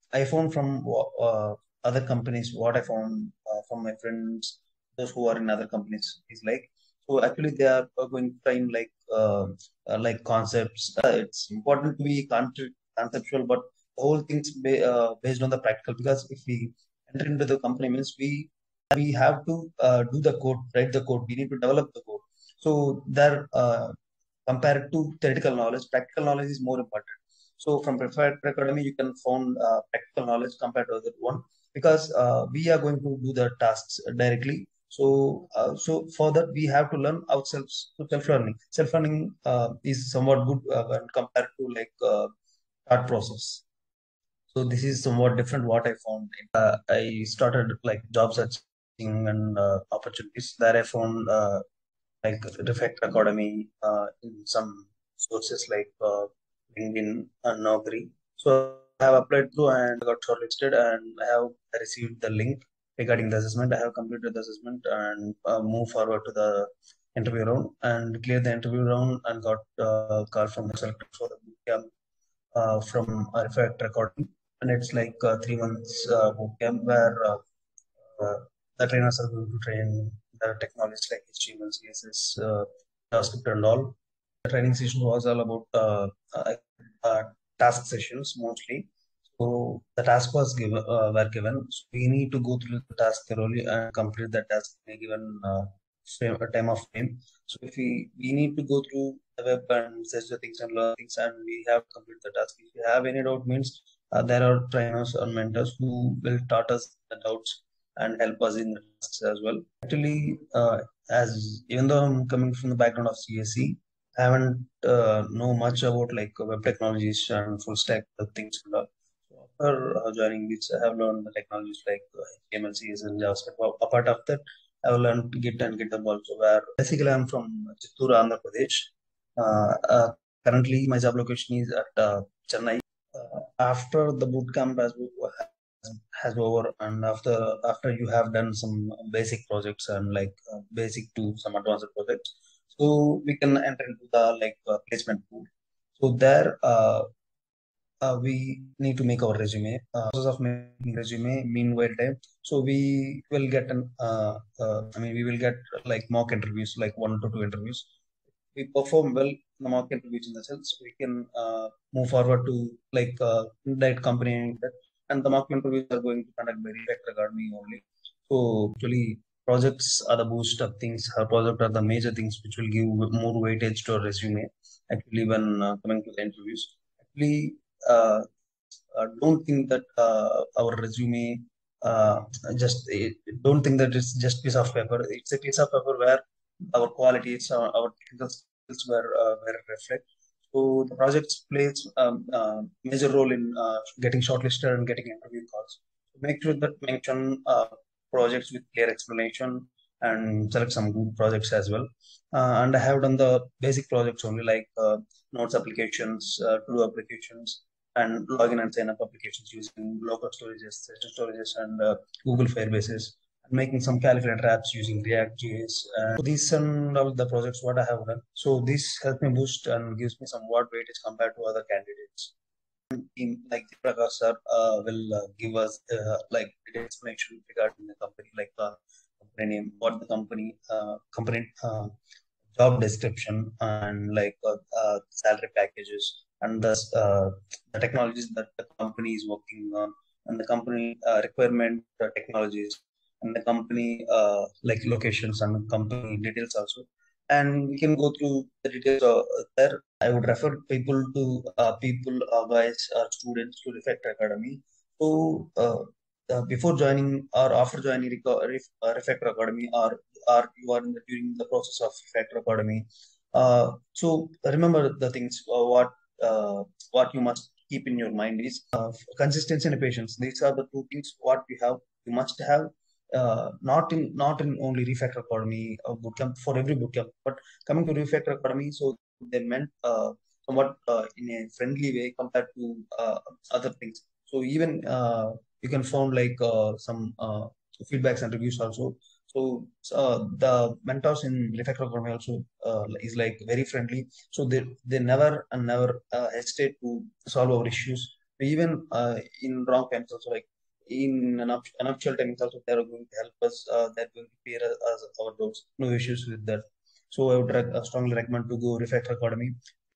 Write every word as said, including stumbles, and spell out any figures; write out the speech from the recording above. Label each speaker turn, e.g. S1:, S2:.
S1: I found from uh, other companies, what I found uh, from my friends, those who are in other companies, is like, so actually they are uh, going to time like uh, uh, like concepts. Uh, it's important to be con- conceptual, but the whole thing's ba- uh, based on the practical. Because if we enter into the company, means we we have to uh, do the code, write the code. We need to develop the code. So there, uh, compared to theoretical knowledge, practical knowledge is more important. So from Refactor Academy, you can find uh, practical knowledge compared to other one, because uh, we are going to do the tasks directly. So, uh, so for that we have to learn ourselves. So self-learning, self-learning uh, is somewhat good uh, when compared to like uh, thought process. So this is somewhat different what I found. Uh, I started like job searching and uh, opportunities. There I found uh, like Refactor Academy uh, in some sources like uh, LinkedIn and Naukri. So I have applied through and got shortlisted, and I have received the link regarding the assessment. I have completed the assessment and uh, moved forward to the interview round and cleared the interview round and got a uh, call from the selected for the bootcamp uh, from Refactor Academy. And it's like uh, three months uh, bootcamp where uh, uh, the trainers are going to train the technologies like H T M L, C S S, uh, JavaScript, and all. The training session was all about uh, uh, uh, task sessions mostly. So the task was given, uh, were given. So we need to go through the task thoroughly and complete the task in a given uh, frame, a time of frame. So if we we need to go through the web and search the things and learn things, and we have to complete the task. If we have any doubt, means uh, there are trainers or mentors who will taught us the doubts and help us in the tasks as well. Actually, uh, as even though I'm coming from the background of C S E, I haven't uh, know much about like web technologies and full stack things and all. So after uh, joining this, I have learned the technologies like uh, H T M L, C S S, and JavaScript. Well, apart of that, I have learned Git and GitHub also. Where basically I'm from Chittor, Andhra Pradesh. Uh, uh, Currently, my job location is at uh, Chennai. Uh, after the bootcamp has has over, and after after you have done some basic projects and like uh, basic to some advanced projects, so we can enter into the like uh, placement pool. So there uh, uh, we need to make our resume. Uh, process of making resume meanwhile time. So we will get an uh, uh, I mean we will get like mock interviews, like one to two interviews. We perform well in the mock interviews in the sense we can uh, move forward to like uh, that company, and the mock interviews are going to conduct by Refactor Academy only. So actually projects are the boost of things. Our project are the major things which will give more weightage to our resume actually when uh, coming to the interviews. Actually, uh, uh, don't think that uh, our resume uh, just eh, don't think that it's just piece of paper. It's a piece of paper where our qualities, uh, our technical skills were uh, were reflect. So the projects plays um, uh, major role in uh, getting shortlisted and getting interview calls. So make sure that mention uh, projects with clear explanation and select some good projects as well. Uh, and I have done the basic projects only, like uh, notes applications, uh, to-do applications, and login and sign up applications using local storages, session storages, and uh, Google Firebases, and making some calculator apps using React J S. And so these and all the projects what I have done. So this helps me boost and gives me somewhat weightage compared to other candidates. Team like Prakash sir uh, will uh, give us uh, like detailed explanation regarding the company, like the company name, what the company uh, company uh, job description, and like uh, uh, salary packages, and the uh, the technologies that the company is working on, and the company uh, requirement uh, technologies, and the company uh, like locations and company details also. And we can go through the details uh, there. I would refer people to uh, people, uh, guys, or students to Refactor Academy. So uh, uh, before joining or after joining Reco- Ref- uh, Refactor Academy, or or you are in the, during the process of Refactor Academy. Uh, so remember the things uh, what uh, what you must keep in your mind is uh, consistency and patience. These are the two things what you have you must have. Uh, not in not in only Refactor Academy or bootcamp, for every bootcamp, but coming to Refactor Academy, so they meant uh, somewhat uh, in a friendly way compared to uh, other things. So even uh, you can find like uh, some uh, feedbacks and reviews also. So uh, the mentors in Refactor Academy also uh, is like very friendly. So they they never and never uh, hesitate to solve our issues Even uh, in wrong times also, like in an up- unofficial times also, they are going to help us. Uh, they're going to clear us our doubts. No issues with that. So I would rec- uh, strongly recommend to go Refactor Academy.